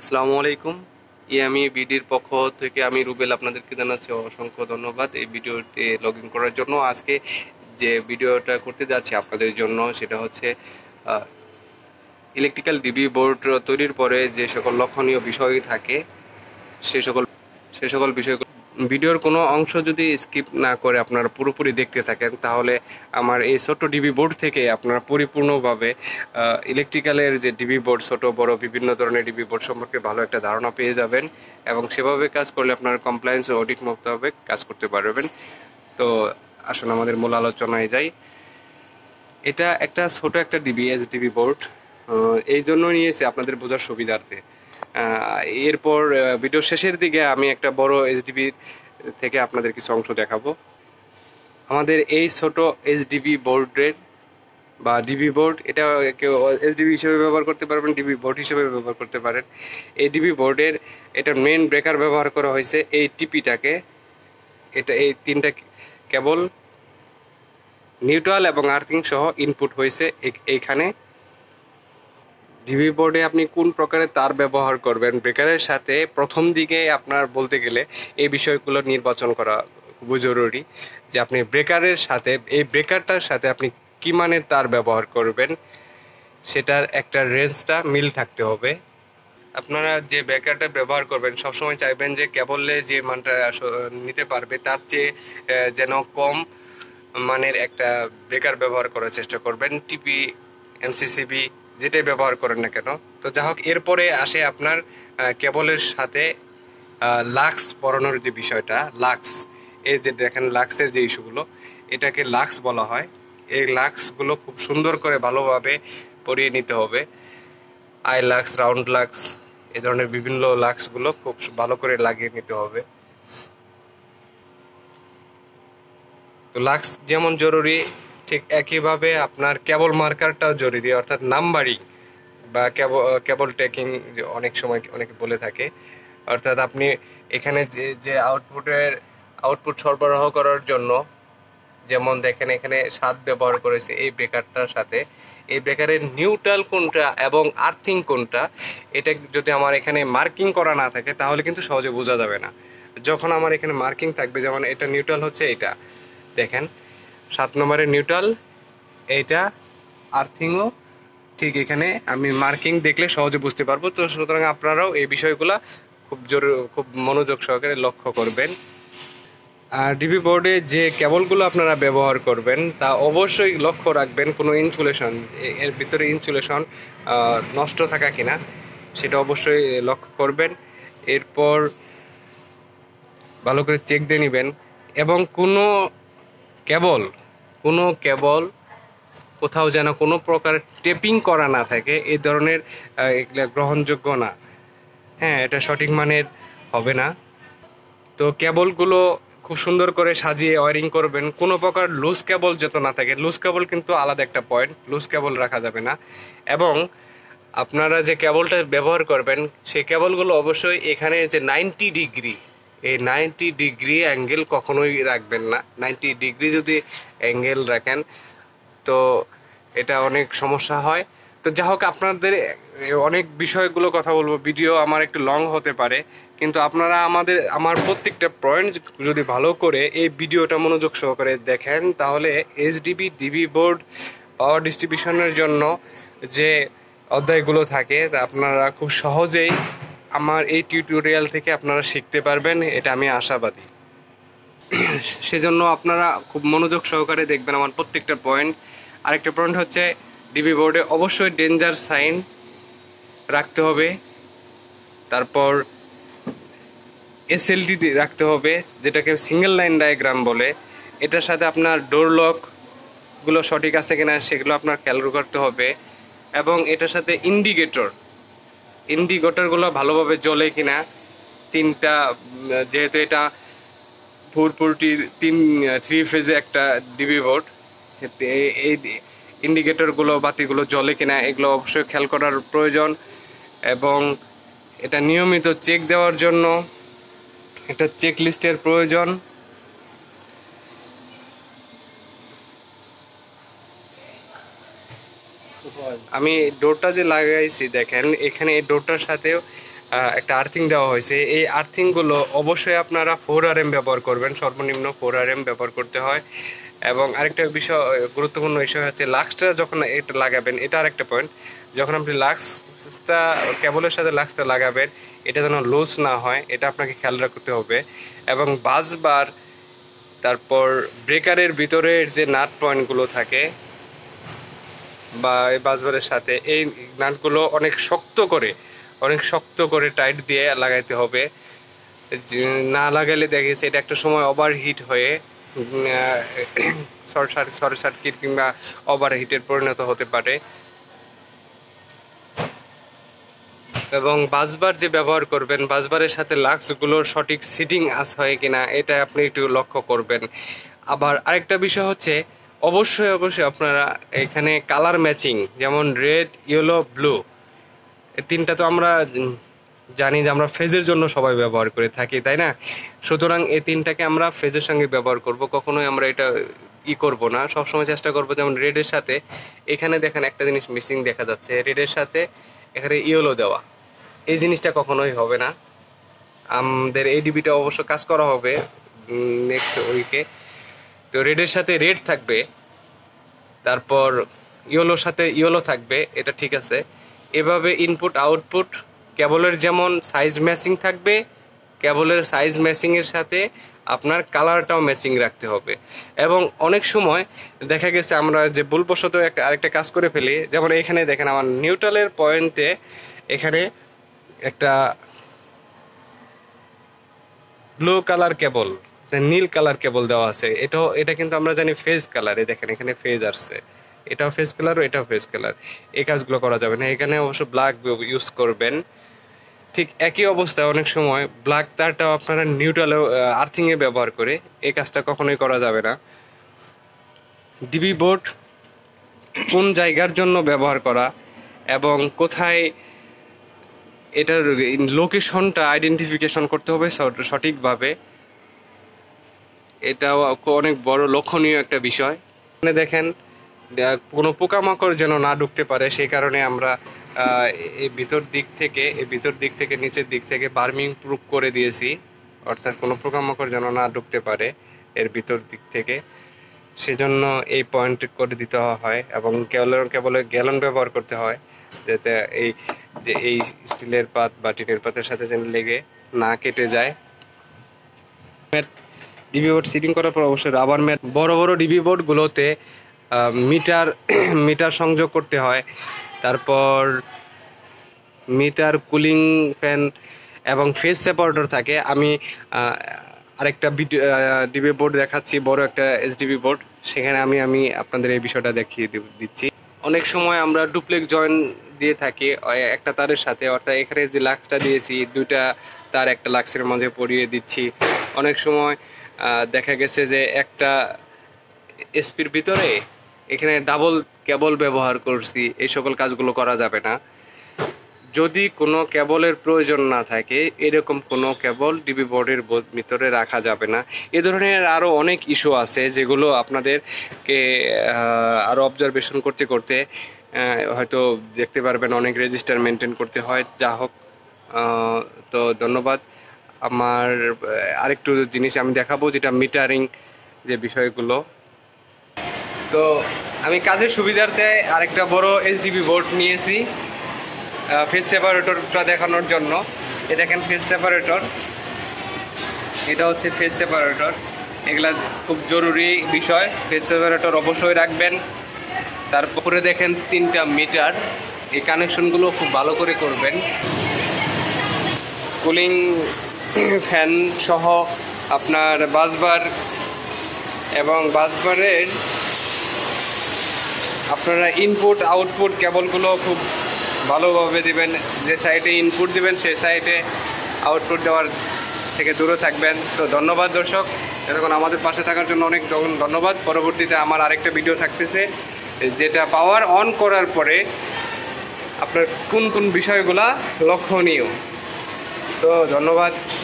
আসসালামু আলাইকুম। ইয়ামি বিডির পক্ষ থেকে আমি রুবেল আপনাদেরকে জানাচ্ছি অসংখ্য ধন্যবাদ এই ভিডিওতে লগ ইন করার জন্য। আজকে যে ভিডিওটা করতে যাচ্ছি আপনাদের জন্য সেটা হচ্ছে ইলেকট্রিক্যাল ডিবি বোর্ড তৈরির পরে যে সকল লক্ষণীয় বিষয় থাকে সে সকল সে সকল বিষয়গুলো ভিডিওর কোনো অংশ যদি স্কিপ না করে আপনারা পুরোপুরি দেখতে থাকেন তাহলে আমার এই ছোট্ট ডিবি বোর্ড থেকে আপনারা পরিপূর্ণভাবে ইলেকট্রিক্যালের যে ডিবি বোর্ড ছোট বড় বিভিন্ন ধরনের ডিবি বোর্ড সম্পর্কে ভালো একটা ধারণা পেয়ে যাবেন এবং সেভাবে কাজ করলে আপনার কমপ্লায়েন্স ও অডিট মুক্তভাবে কাজ করতে পারবেন। তো আসুন আমাদের মূল আলোচনায় যাই। এটা একটা ছোট একটা ডিবি ডিবি বোর্ড, এই জন্য নিয়েছি আপনাদের বোঝার সুবিধার্থে। এরপর ভিডিও শেষের দিকে আমি একটা বড় এইচডিবি থেকে আপনাদের কিছু অংশ দেখাবো। আমাদের এই ছোট এইচডিবি বোর্ডের বা ডিবি বোর্ড, এটা কেউ এইচডিবি হিসেবে ব্যবহার করতে পারবেন, ডিবি বোর্ড হিসেবে ব্যবহার করতে পারেন। এই ডিবি বোর্ডের এটা মেন ব্রেকার ব্যবহার করা হয়েছে এই টিপিটাকে। এটা এই তিনটা কেবল নিউট্রাল এবং আর্থিং সহ ইনপুট হয়েছে এইখানে। ডিবি বোর্ডে আপনি কোন প্রকারের তার ব্যবহার করবেন ব্রেকারের সাথে প্রথম দিকে আপনার বলতে গেলে এই বিষয়গুলো নির্বাচন করা খুবই জরুরি, যে আপনি ব্রেকারের সাথে এই ব্রেকারটার সাথে আপনি কি মানের তার ব্যবহার করবেন সেটার একটা রেঞ্জটা মিল থাকতে হবে। আপনারা যে ব্রেকারটা ব্যবহার করবেন সবসময় চাইবেন যে কেবলে যে মানটা নিতে পারবে তার চেয়ে যেন কম মানের একটা ব্রেকার ব্যবহার করার চেষ্টা করবেন। টিপি, এমসিসিবি যেটাই ব্যবহার করেন না কেন। তো যা হোক, এরপরে আসে আপনার কেবলের সাথে লাক্স পরানোর যে বিষয়টা। লাক্স, এই যে দেখেন লাক্সের যে ইস্যুগুলো, এটাকে লাক্স বলা হয়। এই লাক্সগুলো খুব সুন্দর করে ভালোভাবে পরিয়ে নিতে হবে। আই লাক্স, রাউন্ড লাক্স, এই ধরনের বিভিন্ন লাক্সগুলো খুব ভালো করে লাগিয়ে নিতে হবে। তো লাক্স যেমন জরুরি ঠিক একইভাবে আপনার কেবল মার্কারটাও জরুরি, অর্থাৎ নাম্বারিং বা কেবল টেকিং অনেক সময় অনেকে বলে থাকে। অর্থাৎ আপনি এখানে যে যে আউটপুট সরবরাহ করার জন্য, যেমন দেখেন এখানে 7 ব্যবহার করেছে এই ব্রেকারটার সাথে। এই ব্রেকারের নিউট্রাল কোনটা এবং আর্থিং কোনটা, এটা যদি আমার এখানে মার্কিং করা না থাকে তাহলে কিন্তু সহজে বোঝা যাবে না। যখন আমার এখানে মার্কিং থাকবে, যেমন এটা নিউট্রাল হচ্ছে, এটা দেখেন 7 নম্বরের নিউট্রাল, এইটা আর্থিংও ঠিক এখানে আমি মার্কিং দেখলে সহজে বুঝতে পারবো। তো সুতরাং আপনারাও এই বিষয়গুলো খুব মনোযোগ সহকারে লক্ষ্য করবেন। আর ডিবি বোর্ডে যে কেবলগুলো আপনারা ব্যবহার করবেন তা অবশ্যই লক্ষ্য রাখবেন কোনো ইনসুলেশন, এর ভিতরে ইনসুলেশন নষ্ট থাকা কিনা সেটা অবশ্যই লক্ষ্য করবেন। এরপর ভালো করে চেক দিয়ে নেবেন এবং কোনো কেবল কোথাও যেন কোনো প্রকার টেপিং করা না থাকে, এই ধরনের এগুলা গ্রহণযোগ্য না। হ্যাঁ, এটা সঠিক মানের হবে না। তো কেবলগুলো খুব সুন্দর করে সাজিয়ে ওয়ারিং করবেন। কোনো প্রকার লুজ কেবল যত না থাকে, লুজ কেবল কিন্তু আলাদা একটা পয়েন্ট, লুজ কেবল রাখা যাবে না। এবং আপনারা যে কেবলটা ব্যবহার করবেন সেই কেবলগুলো অবশ্যই এখানে যে 90 ডিগ্রি, এই 90 ডিগ্রি অ্যাঙ্গেল কখনোই রাখবেন না। 90 ডিগ্রি যদি অ্যাঙ্গেল রাখেন তো এটা অনেক সমস্যা হয়। তো যা হোক, আপনাদের অনেক বিষয়গুলো কথা বলবো, ভিডিও আমার একটু লং হতে পারে, কিন্তু আপনারা আমার প্রত্যেকটা পয়েন্ট যদি ভালো করে এই ভিডিওটা মনোযোগ সহকারে দেখেন তাহলে এইচডিবি ডিবি বোর্ড পাওয়ার ডিস্ট্রিবিউশনের জন্য যে অধ্যায়গুলো থাকে তা আপনারা খুব সহজেই আমার এই টিউটোরিয়াল থেকে আপনারা শিখতে পারবেন, এটা আমি আশাবাদী। সেজন্য আপনারা খুব মনোযোগ সহকারে দেখবেন আমার প্রত্যেকটা পয়েন্ট। আরেকটা পয়েন্ট হচ্ছে, ডিবি বোর্ডে অবশ্যই ডেঞ্জার সাইন রাখতে হবে। তারপর এসএলডি রাখতে হবে, যেটাকে সিঙ্গেল লাইন ডায়াগ্রাম বলে। এটার সাথে আপনার ডোর লকগুলো সঠিক আছে কিনা সেগুলো আপনার খেয়াল করতে হবে। এবং এটার সাথে ইন্ডিকেটরগুলো ভালোভাবে জ্বলে কিনা তিনটা, যেহেতু এটা 440 3 ফেজে একটা ডিবি বোর্ড, এই ইন্ডিকেটরগুলো বাতিগুলো জ্বলে কিনা এগুলো অবশ্যই খেয়াল করার প্রয়োজন। এবং এটা নিয়মিত চেক দেওয়ার জন্য একটা চেক লিস্টের প্রয়োজন। আমি ডোরটা যে লাগাইছি দেখেন এখানে, এই ডোরটার সাথেও একটা আর্থিং দেওয়া হয়েছে। এই আর্থিংগুলো অবশ্যই আপনারা 4RM ব্যবহার করবেন, সর্বনিম্ন 4RM ব্যবহার করতে হয়। এবং আরেকটা বিষয়, গুরুত্বপূর্ণ বিষয় হচ্ছে লাক্সটা যখন এটা লাগাবেন, এটা আরেকটা পয়েন্ট, যখন আপনি লাক্সটা কেবলের সাথে লাক্সটা লাগাবেন এটা যেন লুজ না হয়, এটা আপনাকে খেয়াল রাখতে হবে। এবং বাসবার, তারপর ব্রেকারের ভিতরের যে নাট পয়েন্টগুলো থাকে বা এই বাসবারের সাথে, এই নাটগুলো অনেক শক্ত করে টাইট দিয়ে লাগাইতে হবে। না লাগালে দেখা গেছে এটা একটা সময় ওভারহিট হয়ে শর্ট সার্কিট কিংবা ওভারহিটের পরিণত হতে পারে। এবং বাসবার যে ব্যবহার করবেন, বাসবারের সাথে লাক্সগুলোর সঠিক সিটিং হয় কিনা এটা আপনি একটু লক্ষ্য করবেন। আবার আরেকটা বিষয় হচ্ছে অবশ্যই আপনারা এখানে কালার ম্যাচিং, যেমন রেড, ইয়েলো, ব্লু, এই তিনটা তো আমরা জানি যে আমরা ফেজের জন্য সবাই ব্যবহার করে থাকি, তাই না? সুতরাং এই তিনটাকে আমরা ফেজের সঙ্গে ব্যবহার করব, কখনোই আমরা এটা করব না। সবসময় চেষ্টা করব যেমন রেডের সাথে, এখানে দেখেন একটা জিনিস মিসিং দেখা যাচ্ছে, রেডের সাথে এখানে ইয়েলো দেওয়া, এই জিনিসটা কখনোই হবে না। আমাদের এই ডিবিটা অবশ্য কাজ করা হবে নেক্সট উইকে। তো রেডের সাথে রেড থাকবে, তারপর ইয়েলোর সাথে ইয়েলো থাকবে, এটা ঠিক আছে। এভাবে ইনপুট আউটপুট কেবলের যেমন সাইজ ম্যাচিং থাকবে, কেবলের সাইজ ম্যাচিংয়ের সাথে আপনার কালারটাও ম্যাচিং রাখতে হবে। এবং অনেক সময় দেখা গেছে আমরা যে ভুলবশত আরেকটা কাজ করে ফেলি, যেমন এখানে দেখেন আমার নিউট্রালের পয়েন্টে এখানে একটা ব্লু কালার কেবল, নীল কালার কেবল দেওয়া আছে, এটা কিন্তু আমরা জানি ফেজ কালার। দেখেন এখানে ফেজ আসছে, এটাও ফেজ কালার, এটাও ফেজ কালার। এই কাজগুলো করা যাবে না, এখানে অবশ্য ব্ল্যাক ইউজ করবেন। ঠিক একই অবস্থায় অনেক সময় ব্ল্যাক তারটাও আপনারা নিউট্রালে আর্থিংয়ে ব্যবহার করে, এই কাজটা কখনোই করা যাবে না। ডিবি বোর্ড কোন জায়গার জন্য ব্যবহার করা এবং কোথায়, এটার লোকেশনটা আইডেন্টিফিকেশন করতে হবে সঠিকভাবে, এটাও অনেক বড় লক্ষণীয় একটা বিষয়। এখানে দেখেন কোনো পোকামাকড় যেন না ঢুকতে পারে, সেই কারণে আমরা এই ভিতর দিক থেকে নিচের দিক থেকে বার্মিং প্রুফ করে দিয়েছি, অর্থাৎ কোনো পোকামাকড় যেন না ঢুকতে পারে এর ভিতর দিক থেকে, সেজন্য এই পয়েন্ট করে দিতে হয়। এবং কেবল গ্যালন ব্যবহার করতে হয়, যাতে এই স্টিলের পাত বা টিনের পাতের সাথে যেন লেগে না কেটে যায়। ডিবি বোর্ড সিটিং করার পর অবশ্যই রাবার ম্যাট, বড় ডিবি বোর্ডগুলোতে মিটার সংযোগ করতে হয়, তারপর মিটার, কুলিং ফ্যান এবং ফেজ সেপারেটর থাকে। আমি আরেকটা ডিবি বোর্ড দেখাচ্ছি, বড় একটা এসডিবি বোর্ড, সেখানে আমি আপনাদের এই বিষয়টা দেখিয়ে দিচ্ছি। অনেক সময় আমরা ডুপ্লেক্স জয়েন্ট দিয়ে থাকি একটা তারের সাথে, অর্থাৎ এখানে যে লাক্সটা দিয়েছি দুইটা তার একটা লাক্সের মাঝে পরিয়ে দিচ্ছি। অনেক সময় দেখা গেছে যে একটা এসপির ভিতরে এখানে ডাবল কেবল ব্যবহার করছি, এই সকল কাজগুলো করা যাবে না। যদি কোনো কেবলের প্রয়োজন না থাকে, এরকম কোনো কেবল ডিবি বোর্ডের ভিতরে রাখা যাবে না। এ ধরনের আরও অনেক ইস্যু আছে যেগুলো আপনাদেরকে আরও অবজারভেশন করতে হয়তো দেখতে পারবেন, অনেক রেজিস্টার মেনটেন করতে হয়। যা হোক, তো ধন্যবাদ। আমার আরেকটু জিনিস আমি দেখাবো, যেটা মিটারিং যে বিষয়গুলো। তো আমি কাজের সুবিধার্থে আরেকটা বড় এসডিবি বোর্ড নিয়েছি ফেজ সেপারেটরটা দেখানোর জন্য। এটা দেখেন ফেজ সেপারেটর, এটা হচ্ছে ফেজ সেপারেটর। এগুলা খুব জরুরি বিষয়, ফেজ সেপারেটর অবশ্যই রাখবেন। তারপরে দেখেন 3টা মিটার, এই কানেকশনগুলো খুব ভালো করে করবেন। কুলিং ফ্যান সহ আপনার বাসবার এবং বাসবারের আপনারা ইনপুট আউটপুট কেবলগুলো খুব ভালোভাবে দিবেন। যে সাইডে ইনপুট দিবেন সেই সাইডে আউটপুট দেওয়ার থেকে দূরে থাকবেন। তো ধন্যবাদ দর্শক, এতক্ষণ আমাদের পাশে থাকার জন্য অনেক ধন্যবাদ। পরবর্তীতে আমার আরেকটা ভিডিও থাকতেছে, যেটা পাওয়ার অন করার পরে আপনার কোন বিষয়গুলা লক্ষণীয়। তো ধন্যবাদ।